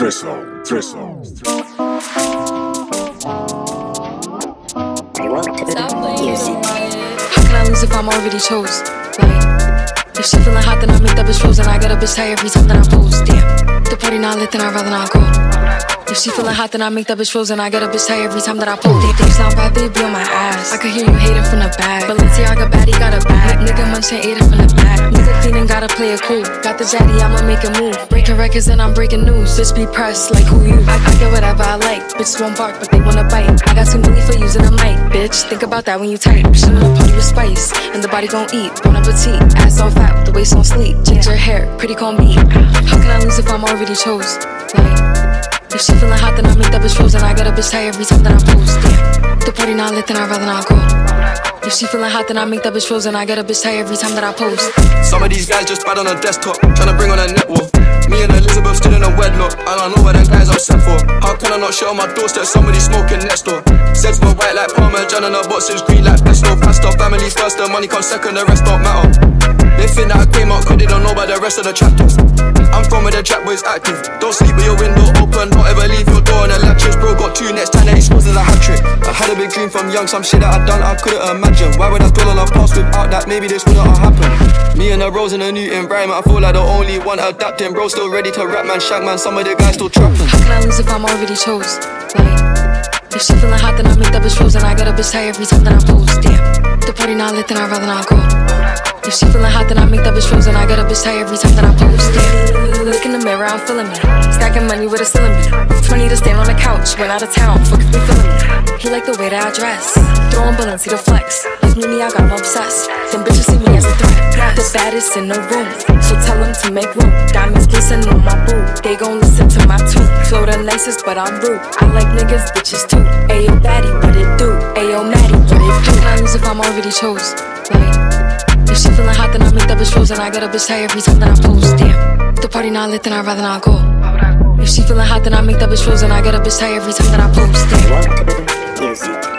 How can I lose if I'm already chose? Like, if she feeling hot, then I make that bitch frozen. I get a bitch tired every time that I post. Damn, the party not lit, then I'd rather not go. If she feeling hot, then I make that bitch frozen. I get a bitch tired every time that I post. They sound bad, they be on my ass. I could hear you hating from the back. Balenciaga baddie got a bag. Nigga munchin' ate it from the back. Nigga cleaning, gotta play it cool. Got the zaddy, I'ma make a move. Breaking records and I'm breaking news. Bitch be pressed like who you? I get whatever I like. Bitches won't bark, but they wanna bite. I got too many for using a mic. Bitch, think about that when you type. She wanna party with spice, and the body gon' eat. Bon appetit, ass on fat with the waist on sleep. Change your hair, pretty call me. How can I lose if I'm already chose? Like, if she feeling hot, then I make that bitch frozen. I get a bitch tired every time that I post. Damn, the party not lit, then I'd rather not go. If she feeling hot, then I make that bitch frozen. I get a bitch tired every time that I post. Some of these guys just bad on a desktop, tryna bring on a network. Me and Elizabeth still in a wedlock. I don't know what them guys upset for. How can I not shit on my doorstep? Somebody smoking next door. Sets were white like Parmesan and her boxes green like pesto. Pastor, family first, the money comes second, the rest don't matter. They think that I came out, cause they don't know about the rest of the chapters. I'm from where the trap boys active. Don't sleep with your window open, don't ever leave your door on the latches. Bro got 2 next time that he scores is a hat trick. I had a big dream from young, some shit that I done I couldn't imagine. Why would I dwell on our past without that? Maybe this wouldn't have happened. Me and the Rose in a new environment, I feel like the only one adapting. Bro still ready to rap, man, shank man, some of the guys still trapping. How can I lose if I'm already chose? Like, if she feeling hot, then I make that bitch frozen. I get a bitch tired every time that I post. Damn, the party not lit, then I'd rather not go. If she feeling hot, then I make that bitch frozen. I get a bitch tired every time that I post. Damn, look in the mirror, I'm feeling me. Stacking money with a ceiling beat. 20 to stand on the couch, went out of town, fuck if we feeling me. He like the way that I dress, throwing Balenciaga to flex. If me, I got him obsessed. Them bitches see me as a threat. The baddest in the room, so tell them to make room. Diamonds glistening on my boo, they gon' listen to my tune. Flow the nicest, but I'm rude. I like niggas, bitches too. Ayo baddie, what it do? Ayo Maddie, what it do? Can I lose if I'm already chose? Like, if she feeling hot, then I make that bitch frozen. I get a bitch tired every time that I post. Damn, the party not lit, then I'd rather not go. If she feeling hot, then I make that bitch frozen. I get a bitch tired every time that I post. Damn.